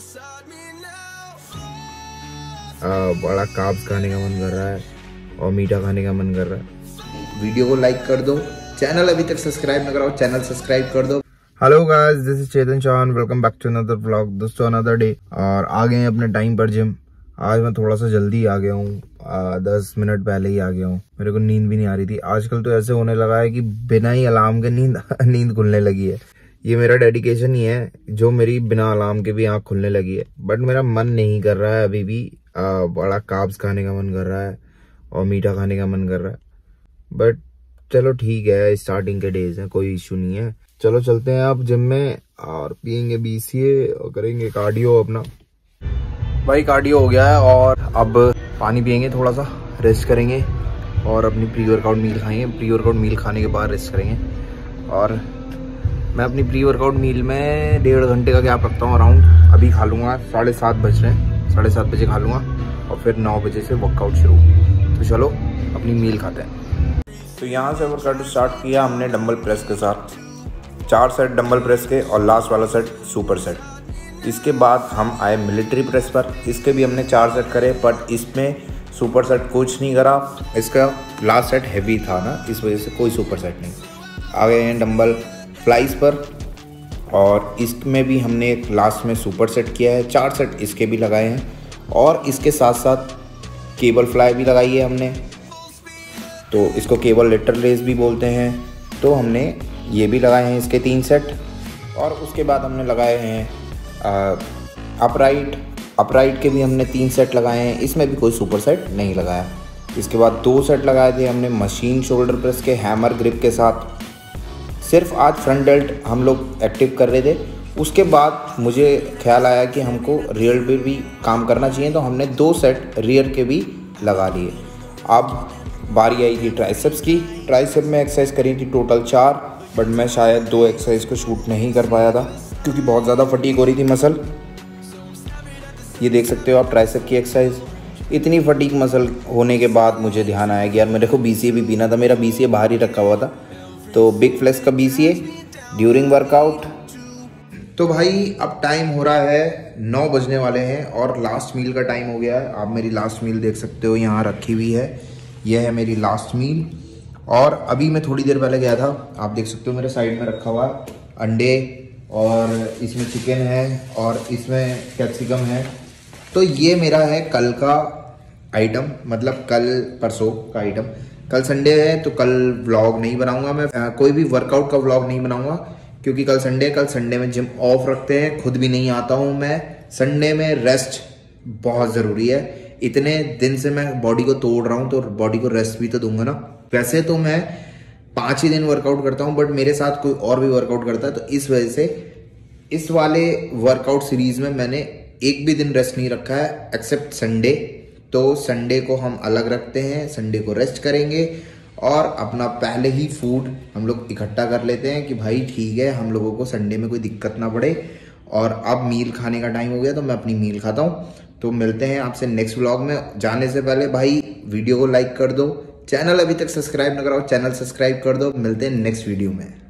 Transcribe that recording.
बड़ा कार्ब्स खाने का मन कर रहा है और मीठा खाने का मन कर रहा है। वीडियो को लाइक कर दो, चैनल अभी तक सब्सक्राइब न कराओ, चैनल सब्सक्राइब कर दो। Hello guys, this is Chetan Chauhan, welcome back to another vlog. दोस्तों अनदर डे और आ गए हैं अपने टाइम पर जिम। आज मैं थोड़ा सा जल्दी आ गया हूँ, 10 मिनट पहले ही आ गया हूँ। मेरे को नींद भी नहीं आ रही थी। आजकल तो ऐसे होने लगा है कि बिना ही अलार्म के नींद खुलने लगी है। ये मेरा डेडिकेशन ही है जो मेरी बिना अलार्म के भी आँख खुलने लगी है। बट मेरा मन नहीं कर रहा है अभी भी। बड़ा कार्ब्स खाने का मन कर रहा है और मीठा खाने का मन कर रहा है। बट चलो ठीक है, स्टार्टिंग के डेज हैं, कोई इशू नहीं है। चलो चलते हैं आप जिम में और पियेंगे BCA और करेंगे कार्डियो अपना। भाई कार्डियो हो गया है और अब पानी पियेंगे, थोड़ा सा रेस्ट करेंगे और अपनी प्री वर्कआउट मील खाएंगे। प्री वर्कआउट मील खाने के बाद रेस्ट करेंगे। और मैं अपनी प्री वर्कआउट मील में 1.5 घंटे का गैप रखता हूँ अराउंड। अभी खा लूँगा, 7:30 बज रहे हैं, 7:30 बजे खा लूँगा और फिर 9 बजे से वर्कआउट शुरू। तो चलो अपनी मील खाते हैं। तो यहाँ से वर्कआउट स्टार्ट किया हमने डंबल प्रेस के साथ। 4 सेट डंबल प्रेस के और लास्ट वाला सेट सुपर सेट। इसके बाद हम आए मिलिट्री प्रेस पर। इसके भी हमने 4 सेट करे, बट इसमें सुपर सेट कुछ नहीं करा। इसका लास्ट सेट हैवी था ना, इस वजह से कोई सुपर सेट नहीं। आ गए हैं डंबल फ्लाइज पर और इसमें भी हमने एक लास्ट में सुपर सेट किया है। 4 सेट इसके भी लगाए हैं और इसके साथ साथ केबल फ्लाई भी लगाई है हमने। तो इसको केबल लेटरल रेस भी बोलते हैं। तो हमने ये भी लगाए हैं इसके 3 सेट। और उसके बाद हमने लगाए हैं अपराइट के भी हमने 3 सेट लगाए हैं। इसमें भी कोई सुपर सेट नहीं लगाया। इसके बाद 2 सेट लगाए थे हमने मशीन शोल्डर प्रेस के हैमर ग्रिप के साथ। सिर्फ आज फ्रंट डेल्ट हम लोग एक्टिव कर रहे थे। उसके बाद मुझे ख्याल आया कि हमको रियर पे भी काम करना चाहिए, तो हमने 2 सेट रियर के भी लगा लिए। अब बारी आई थी ट्राइसेप्स की। ट्राइसेप में एक्सरसाइज करी थी टोटल 4, बट मैं शायद 2 एक्सरसाइज को शूट नहीं कर पाया था क्योंकि बहुत ज़्यादा फटीग हो रही थी मसल। ये देख सकते हो आप ट्राइसेप की एक्सरसाइज। इतनी फटीग मसल होने के बाद मुझे ध्यान आया कि यार मेरे को BCA भी पीना था। मेरा BCA बाहर ही रखा हुआ था, तो बिग फ्लेक्स का BCA ड्यूरिंग वर्कआउट। तो भाई अब टाइम हो रहा है 9 बजने वाले हैं और लास्ट मील का टाइम हो गया है। आप मेरी लास्ट मील देख सकते हो, यहाँ रखी हुई है। यह है मेरी लास्ट मील। और अभी मैं थोड़ी देर पहले गया था, आप देख सकते हो मेरे साइड में रखा हुआ अंडे और इसमें चिकन है और इसमें कैप्सिकम है। तो ये मेरा है कल का आइटम, मतलब कल परसों का आइटम। कल संडे है तो कल व्लॉग नहीं बनाऊंगा मैं, कोई भी वर्कआउट का व्लॉग नहीं बनाऊंगा क्योंकि कल संडे में जिम ऑफ रखते हैं। खुद भी नहीं आता हूँ मैं। संडे में रेस्ट बहुत ज़रूरी है। इतने दिन से मैं बॉडी को तोड़ रहा हूँ तो बॉडी को रेस्ट भी तो दूंगा ना। वैसे तो मैं 5 ही दिन वर्कआउट करता हूँ, बट मेरे साथ कोई और भी वर्कआउट करता है, तो इस वजह से इस वाले वर्कआउट सीरीज में मैंने एक भी दिन रेस्ट नहीं रखा है एक्सेप्ट संडे। तो संडे को हम अलग रखते हैं, संडे को रेस्ट करेंगे और अपना पहले ही फूड हम लोग इकट्ठा कर लेते हैं कि भाई ठीक है, हम लोगों को संडे में कोई दिक्कत ना पड़े। और अब मील खाने का टाइम हो गया तो मैं अपनी मील खाता हूँ। तो मिलते हैं आपसे नेक्स्ट व्लॉग में। जाने से पहले भाई वीडियो को लाइक कर दो, चैनल अभी तक सब्सक्राइब ना कराओ, चैनल सब्सक्राइब कर दो। मिलते हैं नेक्स्ट वीडियो में।